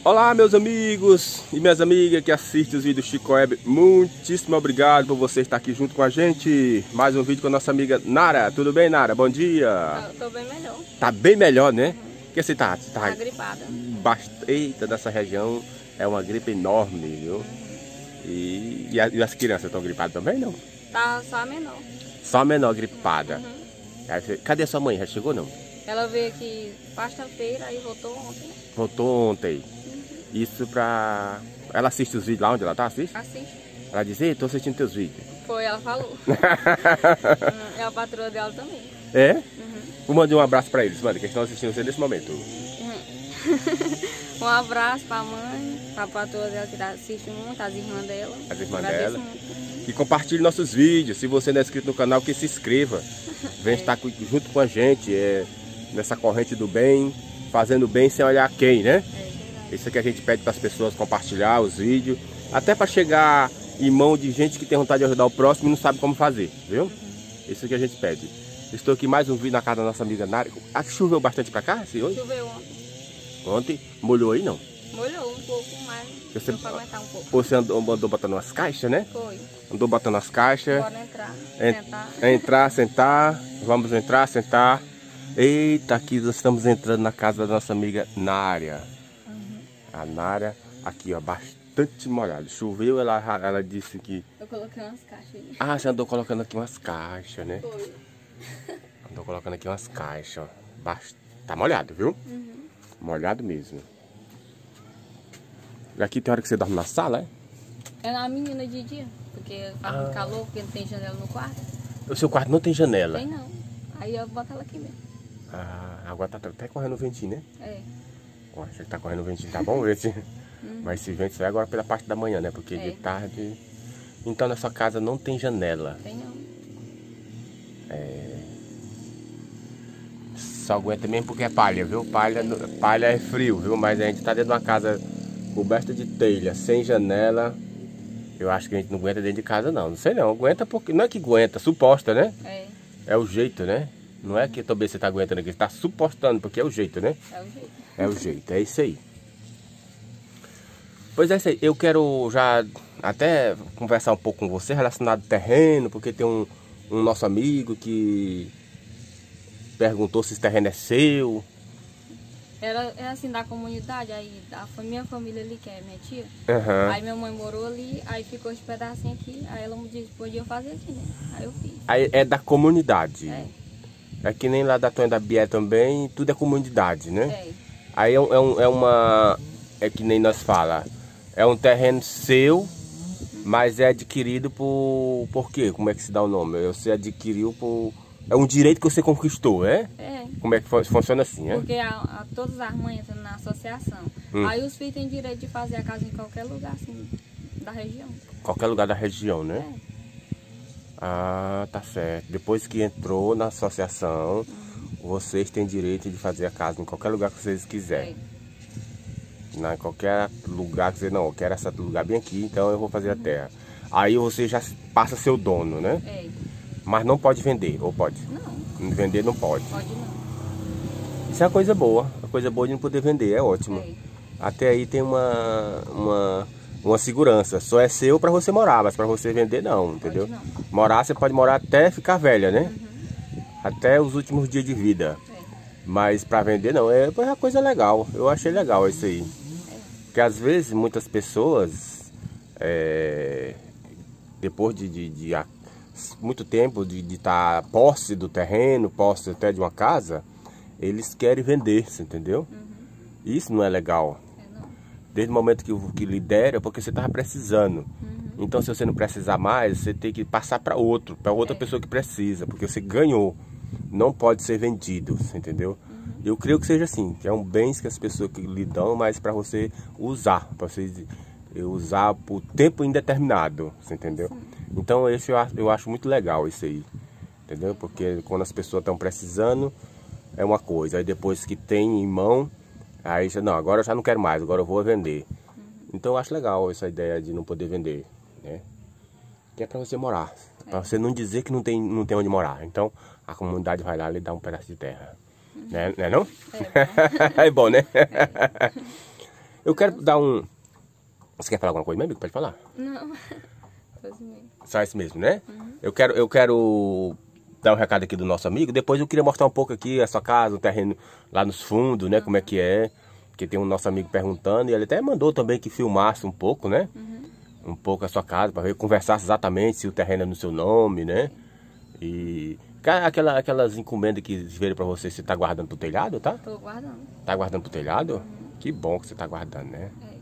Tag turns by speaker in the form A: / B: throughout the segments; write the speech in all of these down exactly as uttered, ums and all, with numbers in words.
A: Olá meus amigos e minhas amigas que assistem os vídeos Chico Web, muitíssimo obrigado por você estar aqui junto com a gente. Mais um vídeo com a nossa amiga Nara. Tudo bem, Nara? Bom dia.
B: Eu tô bem melhor.
A: Tá bem melhor, né? Uhum. Que você tá? Você tá,
B: tá gripada.
A: Bast... Eita, nessa região é uma gripe enorme, viu? Uhum. E... E, a... e as crianças estão gripadas também, não?
B: Tá só a menor.
A: Só a menor gripada.
B: Uhum.
A: Cadê a sua mãe? Já chegou, não?
B: Ela veio aqui quarta-feira e voltou ontem.
A: Voltou ontem. Isso pra... Ela assiste os vídeos lá onde ela tá? Assiste?
B: Assiste.
A: Ela diz, ei, tô assistindo teus vídeos.
B: Foi, ela falou. É a patroa dela também.
A: É?
B: Uhum.
A: Vou mandar um abraço pra eles, mano, que estão assistindo você nesse momento.
B: Uhum. Um abraço pra mãe, pra patroa dela que assiste muito, as irmãs dela.
A: As irmãs
B: Agradeço
A: dela.
B: Muito.
A: E compartilhe nossos vídeos. Se você não é inscrito no canal, que se inscreva. Vem é. estar junto com a gente, é, nessa corrente do bem, fazendo bem sem olhar quem, né? É. Isso que a gente pede para as pessoas compartilhar os vídeos, até para chegar em mão de gente que tem vontade de ajudar o próximo e não sabe como fazer, viu? Uhum. Isso que a gente pede. Estou aqui mais um vídeo na casa da nossa amiga Nara. Ah, choveu bastante para cá, sim, hoje?
B: Choveu ontem.
A: Ontem? Molhou aí, não?
B: Molhou um pouco, mas
A: você,
B: deu para aguentar um pouco.
A: Você andou, andou botando umas caixas, né?
B: Foi.
A: Andou botando as caixas.
B: Bora entrar,
A: en
B: sentar.
A: Entrar, sentar. Vamos entrar, sentar. Eita, aqui nós estamos entrando na casa da nossa amiga Nara. A Nara, aqui ó, bastante molhado. Choveu, ela, ela disse que...
B: Eu coloquei umas caixas aí.
A: Ah, você andou colocando aqui umas caixas, né?
B: Foi.
A: Andou colocando aqui umas caixas, ó. Bast... Tá molhado, viu? Uhum. Molhado mesmo. E aqui tem hora que você dorme na sala, é?
B: É na menina de dia, porque faz muito ah. calor, porque não tem janela no quarto.
A: O seu quarto não tem janela?
B: Tem não. Aí eu boto ela aqui mesmo.
A: Ah, agora tá até correndo o ventinho, né?
B: É.
A: Acho que tá correndo o ventinho, tá bom esse? Hum. Mas esse vento vai agora pela parte da manhã, né? Porque é. de tarde... Então na sua casa não tem janela?
B: Tem não.
A: É... Só aguenta mesmo porque é palha, viu? Palha, palha é frio, viu? Mas a gente tá dentro de uma casa coberta de telha, sem janela. Eu acho que a gente não aguenta dentro de casa não. Não sei não, aguenta porque... Não é que aguenta, suposta, né?
B: É.
A: É o jeito, né? Não é que também você tá aguentando aqui, você tá supostando, porque é o jeito, né?
B: É o jeito.
A: É o jeito, é isso aí. Pois é isso aí, eu quero já até conversar um pouco com você relacionado ao terreno, porque tem um, um nosso amigo que perguntou se esse terreno é seu.
B: Era, era assim, da comunidade, aí a minha família ali, que é minha tia,
A: uhum.
B: Aí minha mãe morou ali, aí ficou esse pedacinho aqui, aí ela me disse, podia fazer aqui, né? Aí eu fiz.
A: Aí é da comunidade.
B: É.
A: É que nem lá da Tonha da Bié também, tudo é comunidade, né?
B: É.
A: Aí é, um, é uma, é que nem nós fala, é um terreno seu, mas é adquirido por, por quê? Como é que se dá o nome? Você adquiriu por, é um direito que você conquistou, é?
B: É.
A: Como é que funciona assim, é?
B: Porque a, a, todas as mães entram na associação, hum. Aí os filhos têm direito de fazer a casa em qualquer lugar, assim, da região.
A: Qualquer lugar da região, né?
B: É.
A: Ah, tá certo. Depois que entrou na associação... Hum. Vocês têm direito de fazer a casa em qualquer lugar que vocês quiserem. É. Não, em qualquer lugar que você não, eu quero esse lugar bem aqui, então eu vou fazer uhum. a terra. Aí você já passa a ser o dono, né?
B: É.
A: Mas não pode vender, ou pode?
B: Não.
A: Vender não pode.
B: Pode não.
A: Isso é uma coisa boa, uma coisa boa de não poder vender, é ótimo. É. Até aí tem uma, uma, uma segurança, só é seu para você morar, mas para você vender não, entendeu?
B: Pode não.
A: Morar você pode morar até ficar velha, né? Uhum. Até os últimos dias de vida. É. Mas para vender não, é uma coisa legal. Eu achei legal isso aí. É. Porque às vezes muitas pessoas, é, depois de, de, de, de muito tempo de estar tá posse do terreno, posse até de uma casa, eles querem vender, você entendeu? Uhum. Isso não é legal. É, não. Desde o momento que, que lidera, porque você estava precisando. Uhum. Então se você não precisar mais, você tem que passar para outro, para outra é. pessoa que precisa, porque você ganhou. Não pode ser vendido, você entendeu? Uhum. Eu creio que seja assim, que é um bem que as pessoas que lhe dão, mas para você usar, para você usar por tempo indeterminado, você entendeu? Sim. Então esse eu acho, eu acho muito legal isso aí, entendeu? Porque quando as pessoas estão precisando, é uma coisa, aí depois que tem em mão, aí já, não, agora eu já não quero mais, agora eu vou vender. Uhum. Então eu acho legal essa ideia de não poder vender, né? Que é para você morar, é. para você não dizer que não tem, não tem onde morar. Então a comunidade vai lá e lhe dá um pedaço de terra. Uhum. Né? Não é não? É bom, é bom né? É. Eu quero dar um... Você quer falar alguma coisa, meu amigo? Pode falar.
B: Não.
A: Só isso mesmo, né?
B: Uhum.
A: Eu quero, eu quero dar um recado aqui do nosso amigo. Depois eu queria mostrar um pouco aqui a sua casa, o terreno lá nos fundos, né? Uhum. Como é que é. Porque tem um nosso amigo perguntando. E ele até mandou também que filmasse um pouco, né? Uhum. Um pouco a sua casa, para ver, conversasse exatamente se o terreno é no seu nome, né? E... Aquela, aquelas encomendas que veio para você, você tá guardando pro telhado, tá?
B: Tô guardando.
A: Tá guardando pro telhado?
B: Uhum.
A: Que bom que você tá guardando, né?
B: É.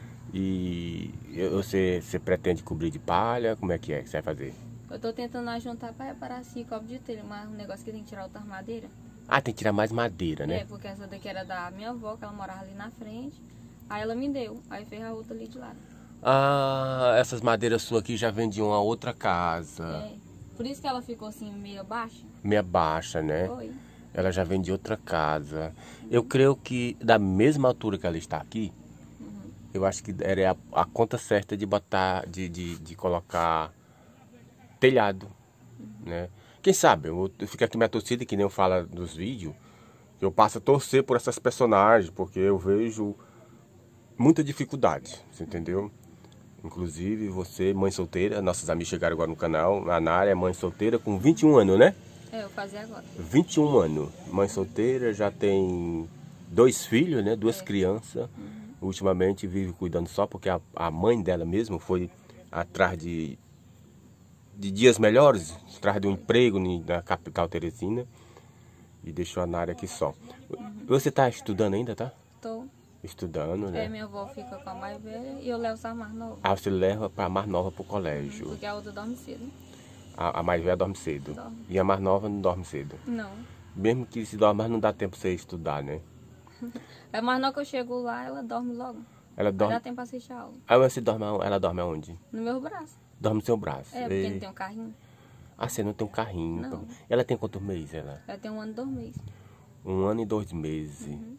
A: E você, você pretende cobrir de palha? Como é que é que você vai fazer?
B: Eu tô tentando juntar para reparar assim, copo de telha, mas um negócio que tem que tirar outra madeira.
A: Ah, tem que tirar mais madeira, né?
B: É, porque essa daqui era da minha avó, que ela morava ali na frente. Aí ela me deu, aí fez a outra ali de lado.
A: Ah, essas madeiras suas aqui já vendiam a outra casa.
B: É. Por isso que ela ficou assim, meio baixa?
A: Meia baixa, né?
B: Foi.
A: Ela já vem de outra casa. Uhum. Eu creio que da mesma altura que ela está aqui, uhum. eu acho que era a, a conta certa de botar, de, de, de colocar telhado, uhum. né? Quem sabe, eu, eu fico aqui minha torcida, que nem eu falo nos vídeos, eu passo a torcer por essas personagens, porque eu vejo muita dificuldade, você entendeu? Inclusive, você, mãe solteira, nossos amigos chegaram agora no canal, a Nara é mãe solteira com vinte e um anos, né?
B: É, eu fazia agora.
A: vinte e um anos, mãe solteira, já tem dois filhos, né? Duas é. crianças. Uhum. Ultimamente vive cuidando só porque a, a mãe dela mesmo foi atrás de, de dias melhores, atrás de um emprego na capital Teresina e deixou a Nara aqui só. Uhum. Você tá estudando ainda, tá?
B: Tô.
A: Estudando, né?
B: É, minha avó fica com a mais velha e eu levo a mais nova.
A: Ah, você leva para a mais nova pro colégio.
B: Porque a outra dorme cedo.
A: A, a mais velha dorme cedo.
B: Dorme.
A: E a mais nova não dorme cedo.
B: Não.
A: Mesmo que se dorme, mas não dá tempo pra você estudar, né?
B: É mais nova que eu chego lá, ela dorme logo.
A: Ela dorme.
B: Não dá tempo pra assistir a aula.
A: Aí você dorme, ela dorme aonde?
B: No meu braço.
A: Dorme no seu braço.
B: É, porque e... não tem um carrinho.
A: Ah, você não tem um carrinho.
B: Não.
A: Ela tem quantos meses, ela?
B: Ela tem um ano e dois meses.
A: Um ano e dois meses.
B: Uhum.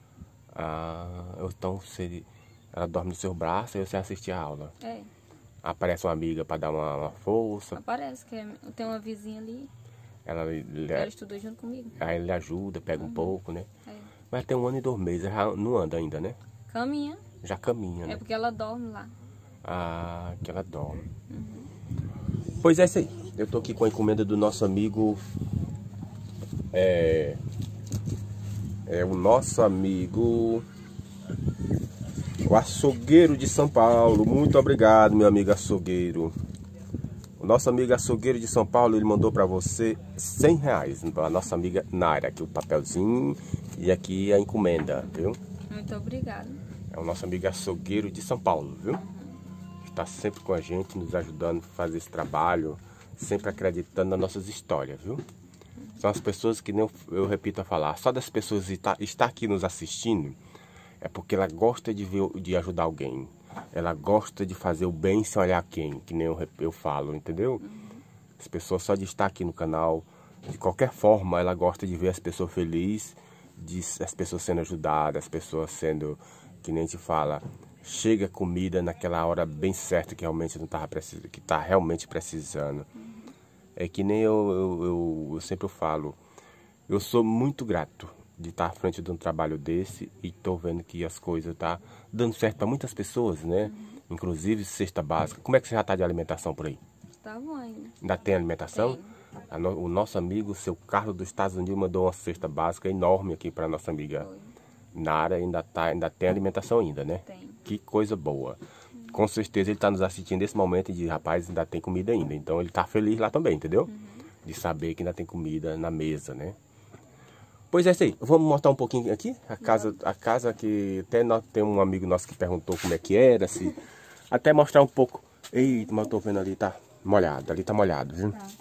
A: Ah, então você, ela dorme no seu braço e você assiste a aula.
B: É.
A: Aparece uma amiga para dar uma, uma força.
B: Aparece, que eu tenho uma vizinha ali.
A: Ela,
B: ela estudou junto comigo.
A: Aí ele ajuda, pega uhum. um pouco, né?
B: É.
A: Mas tem um ano e dois meses, ela não anda ainda, né?
B: Caminha.
A: Já caminha, né?
B: É porque ela dorme lá.
A: Ah, que ela dorme.
B: Uhum.
A: Pois é isso aí. Eu tô aqui com a encomenda do nosso amigo... É... É o nosso amigo... O açougueiro de São Paulo. Muito obrigado, meu amigo açougueiro. O nosso amigo açougueiro de São Paulo, ele mandou para você cem reais. A nossa amiga Nara. Aqui o papelzinho e aqui a encomenda, viu?
B: Muito obrigado.
A: É o nosso amigo açougueiro de São Paulo, viu? Está sempre com a gente, nos ajudando a fazer esse trabalho, sempre acreditando nas nossas histórias, viu? São as pessoas que nem eu, eu repito a falar, só das pessoas estar está aqui nos assistindo, é porque ela gosta de, ver, de ajudar alguém. Ela gosta de fazer o bem sem olhar quem, que nem eu, eu falo, entendeu? As pessoas só de estar aqui no canal, de qualquer forma, ela gosta de ver as pessoas felizes, de, as pessoas sendo ajudadas, as pessoas sendo, que nem a gente fala, chega comida naquela hora bem certa que realmente não tava precisando, que tá realmente precisando. É que nem eu, eu, eu, eu sempre falo, eu sou muito grato de estar à frente de um trabalho desse e tô vendo que as coisas tá dando certo para muitas pessoas, né? Uhum. Inclusive cesta básica. Como é que você já tá de alimentação por aí?
B: Tá bom ainda.
A: Ainda tem alimentação?
B: Tem.
A: No, o nosso amigo, seu Carlos dos Estados Unidos, mandou uma cesta básica enorme aqui para nossa amiga Foi. Nara. Ainda, tá, ainda tem alimentação ainda, né?
B: Tem.
A: Que coisa boa. Uhum. Com certeza ele está nos assistindo nesse momento e diz, rapaz, ainda tem comida ainda. Então ele tá feliz lá também, entendeu? Uhum. De saber que ainda tem comida na mesa, né? Pois é isso aí. Vamos mostrar um pouquinho aqui. A casa, a casa que até nós, tem um amigo nosso que perguntou como é que era. Se, até mostrar um pouco. Eita, mas eu tô vendo ali, tá molhado. Ali tá molhado, viu? Tá.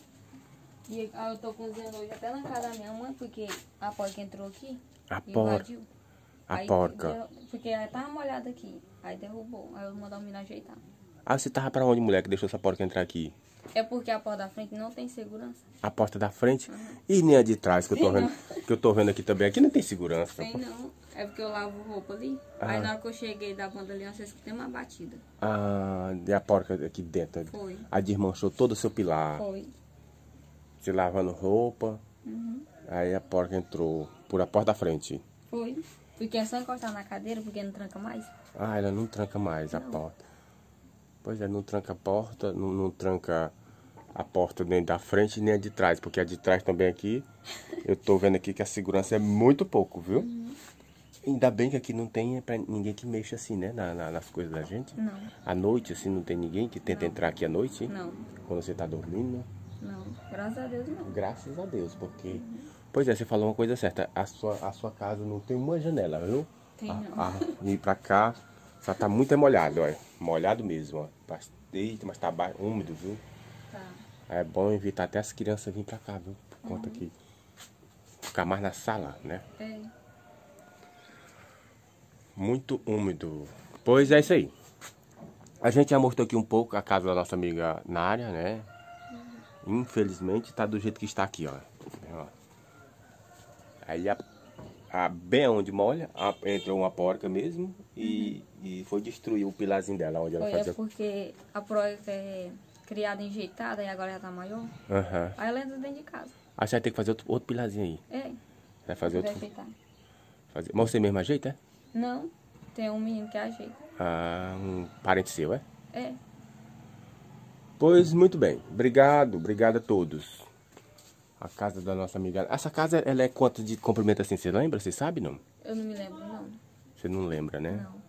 B: E eu tô cozinhando hoje até na casa da minha mãe, porque a porca entrou aqui.
A: A porca. A
B: aí,
A: porca.
B: Deu, porque ela tava molhada aqui. Aí derrubou. Aí eu vou mandar o menino ajeitar.
A: Ah, você tava pra onde, mulher, que deixou essa porca entrar aqui?
B: É porque a porta da frente não tem segurança.
A: A porta da frente?
B: Uhum.
A: E nem a de trás, que eu, tô
B: tem
A: vendo, que eu tô vendo aqui também. Aqui não tem segurança.
B: Tem não. É porque eu lavo roupa ali. Ah. Aí na hora que eu cheguei da banda ali, eu escutei uma batida.
A: Ah, e a porca aqui dentro?
B: Foi.
A: A desmanchou todo o seu pilar.
B: Foi.
A: Você lavando roupa.
B: Uhum.
A: Aí a porca entrou por a porta da frente.
B: Foi. Porque é só encostar na cadeira, porque não tranca mais.
A: Ah, ela não tranca mais não. A porta. Pois é, não tranca a porta, não, não tranca a porta nem da frente nem a de trás, porque a de trás também aqui, eu tô vendo aqui que a segurança é muito pouco, viu? Uhum. Ainda bem que aqui não tem pra ninguém que mexa assim, né, na, na, nas coisas da gente.
B: Não.
A: À noite, assim, não tem ninguém que tenta
B: não.
A: entrar aqui à noite?
B: Não.
A: Quando você tá dormindo?
B: Não, graças a Deus não.
A: Graças a Deus, porque... Uhum. Pois é, você falou uma coisa certa, a sua, a sua casa não tem uma janela, viu?
B: Tem
A: a,
B: não.
A: A, e pra cá, só tá muito molhado, olha. Molhado mesmo, ó. Eita, mas tá úmido, viu?
B: Tá.
A: É bom evitar até as crianças virem pra cá, viu? Por conta uhum. que ficar mais na sala, né?
B: É.
A: Muito úmido. Pois é isso aí. A gente já mostrou aqui um pouco a casa da nossa amiga Nária, né? Uhum. Infelizmente tá do jeito que está aqui, ó. Aí a, a, bem onde molha, a, entrou uma porca mesmo e, uhum. e foi destruir o pilarzinho dela, onde ela
B: foi,
A: fazia...
B: É porque a porca é criada enjeitada e agora já tá maior.
A: Uhum.
B: Aí ela entra dentro de casa.
A: Aí você vai ter que fazer outro, outro pilarzinho aí.
B: É.
A: Vai fazer
B: vai
A: outro...
B: Ajeitar.
A: Fazer... Mas você mesmo ajeita, é?
B: Não, tem um menino que ajeita.
A: Ah, um parente seu, é?
B: É.
A: Pois, muito bem. Obrigado, obrigado a todos. A casa da nossa amiga... Essa casa, ela é quanto de comprimento assim? Você lembra? Você sabe, não?
B: Eu não me lembro, não.
A: Você não lembra, né?
B: Não.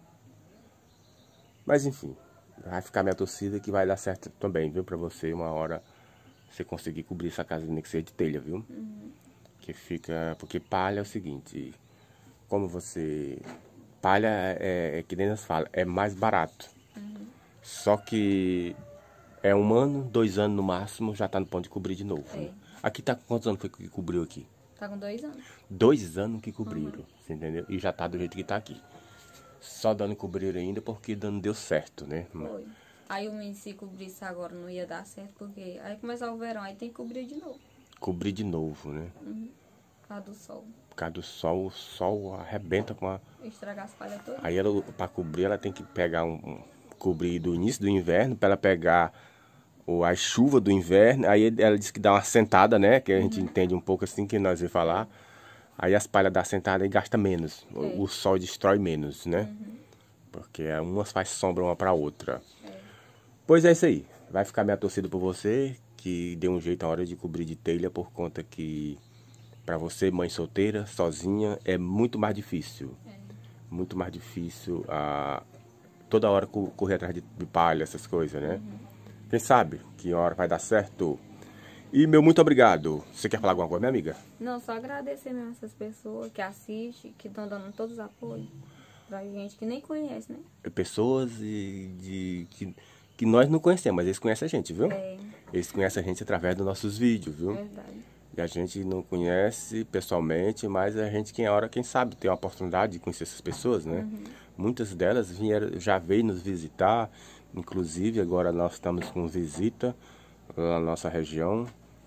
A: Mas, enfim. Vai ficar minha torcida que vai dar certo também, viu? Pra você, uma hora, você conseguir cobrir essa casa, nem que seja de telha, viu?
B: Uhum.
A: Que fica... Porque palha é o seguinte... Como você... Palha é, é que nem nós falamos, é mais barato. Uhum. Só que... É um ano, dois anos no máximo, já tá no ponto de cobrir de novo. É. Né? Aqui tá com quantos anos foi que cobriu aqui?
B: Tá com dois anos.
A: Dois anos que cobriram,
B: uhum.
A: Você entendeu? E já tá do jeito que tá aqui. Só dando cobrir ainda porque não deu certo, né?
B: Foi. Aí o menino se cobrisse agora não ia dar certo, porque aí começar o verão, aí tem que cobrir de novo.
A: Cobrir de novo, né?
B: Uhum. Por causa do sol.
A: Por causa do sol, o sol arrebenta com a...
B: Estragar as palhas todas.
A: Aí ela, pra cobrir, ela tem que pegar um... um cobrir do início do inverno, pra ela pegar... Ou a chuva do inverno, aí ela disse que dá uma sentada, né? Que a gente uhum. entende um pouco assim que nós vamos falar. Aí as palhas dá sentada e gasta menos. É. O, o sol destrói menos, né? Uhum. Porque umas faz sombra uma pra outra. É. Pois é isso aí. Vai ficar minha torcida por você, que deu um jeito na hora de cobrir de telha, por conta que pra você, mãe solteira, sozinha, é muito mais difícil. É. Muito mais difícil a toda hora correr atrás de, de palha, essas coisas, né? Uhum. Quem sabe que hora vai dar certo. E meu muito obrigado. Você quer falar alguma coisa, minha amiga?
B: Não, só agradecer mesmo essas pessoas que assistem, que estão dando todos os apoios pra gente que nem conhece, né?
A: Pessoas de, de, que, que nós não conhecemos, mas eles conhecem a gente, viu?
B: É.
A: Eles conhecem a gente através dos nossos vídeos, viu?
B: Verdade.
A: E a gente não conhece pessoalmente, mas a gente, quem hora, quem sabe, tem a oportunidade de conhecer essas pessoas, né? Uhum. Muitas delas vieram, já veio nos visitar. Inclusive, agora nós estamos com visita na nossa região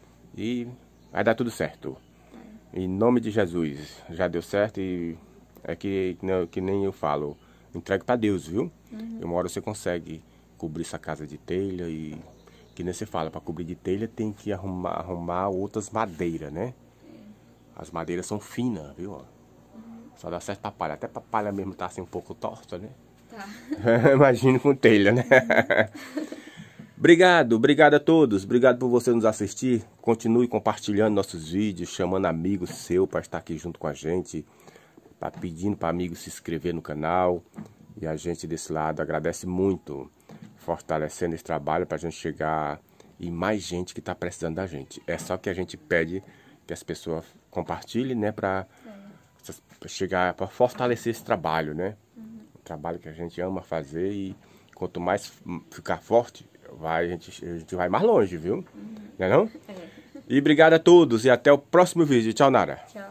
A: e vai dar tudo certo. É. Em nome de Jesus, já deu certo e é que, que nem eu falo, entregue para Deus, viu? Uhum. Uma hora você consegue cobrir essa casa de telha e, que nem você fala, para cobrir de telha tem que arrumar, arrumar outras madeiras, né? É. As madeiras são finas, viu? Uhum. Só dá certo para palha, até para palha mesmo tá assim um pouco torta, né? Tá. Imagino com telha, né? Obrigado, obrigado a todos. Obrigado por você nos assistir. Continue compartilhando nossos vídeos, chamando amigos seu para estar aqui junto com a gente, pra, pedindo para amigos se inscrever no canal. E a gente desse lado agradece muito, fortalecendo esse trabalho para a gente chegar em mais gente que está precisando da gente. É só que a gente pede que as pessoas compartilhem, né? Para é. chegar, para fortalecer esse trabalho, né? Trabalho que a gente ama fazer e quanto mais ficar forte, vai, a, gente, a gente vai mais longe, viu? Uhum. Não é não? É. E obrigado a todos e até o próximo vídeo. Tchau, Nara.
B: Tchau.